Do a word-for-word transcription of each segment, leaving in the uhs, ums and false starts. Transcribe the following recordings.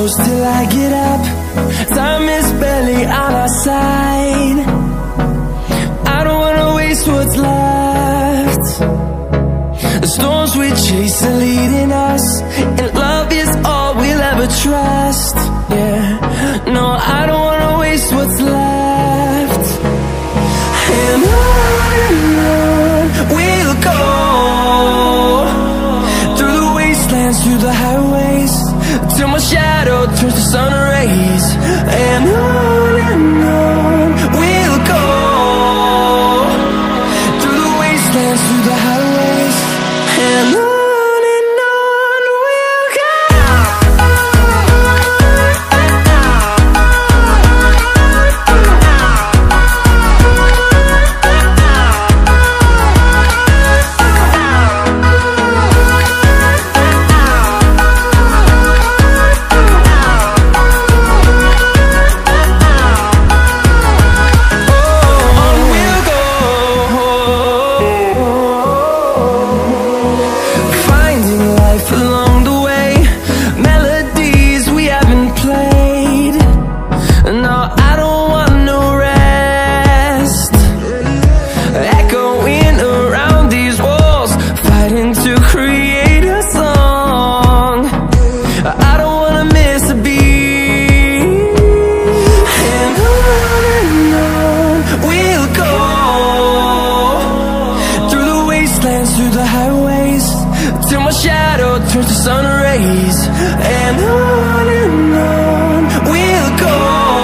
close till I get up. Time is barely on our side. I don't wanna waste what's left. The storms we chase are leading us, and love is all we'll ever trust. Yeah, no, I don't wanna waste what's left. And on and on we'll go, through the wastelands, through the highways, till my shadow turns to sun rays. And on and on we'll go, through the wastelands, through the highways, and on. Through the highways, till my shadow turns to sun rays. And on and on we'll go,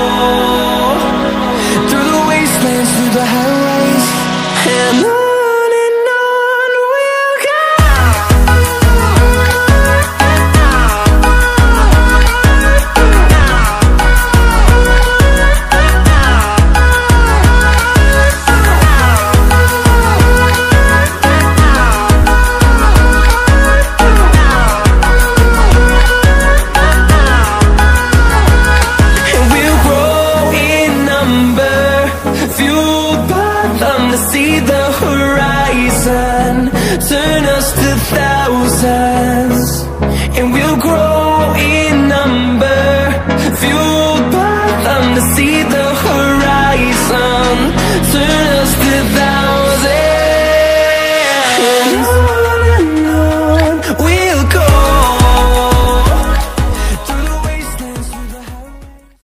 through the wastelands, through the highways, and on. See the